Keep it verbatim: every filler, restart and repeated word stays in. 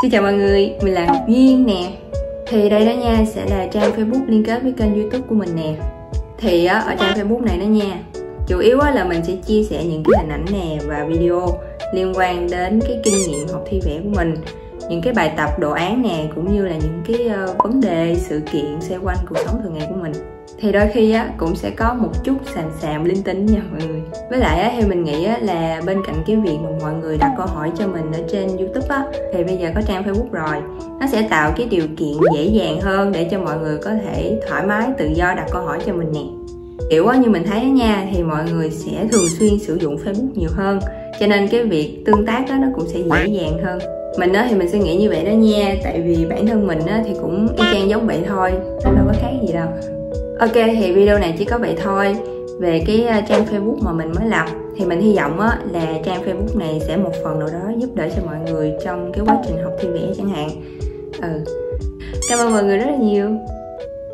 Xin chào mọi người, mình là Ngọc Duyên nè. Thì đây đó nha, sẽ là trang Facebook liên kết với kênh YouTube của mình nè. Thì á, ở trang Facebook này đó nha, chủ yếu á, là mình sẽ chia sẻ những cái hình ảnh nè và video liên quan đến cái kinh nghiệm học thi vẽ của mình, những cái bài tập đồ án nè, cũng như là những cái uh, vấn đề, sự kiện xoay quanh cuộc sống thường ngày của mình. Thì đôi khi á, cũng sẽ có một chút xàm xàm linh tinh nha mọi người. Với lại á, thì mình nghĩ á, là bên cạnh cái việc mà mọi người đặt câu hỏi cho mình ở trên YouTube á, thì bây giờ có trang Facebook rồi, nó sẽ tạo cái điều kiện dễ dàng hơn để cho mọi người có thể thoải mái tự do đặt câu hỏi cho mình nè. Kiểu á, như mình thấy đó nha, thì mọi người sẽ thường xuyên sử dụng Facebook nhiều hơn, cho nên cái việc tương tác đó nó cũng sẽ dễ dàng hơn. Mình á, thì mình suy nghĩ như vậy đó nha, tại vì bản thân mình á, thì cũng y chang giống vậy thôi, đâu có khác gì đâu. Ok, thì video này chỉ có vậy thôi. Về cái trang Facebook mà mình mới lập, thì mình hy vọng á, là trang Facebook này sẽ một phần nào đó giúp đỡ cho mọi người trong cái quá trình học thi vẽ chẳng hạn. Ừ. Cảm ơn mọi người rất là nhiều.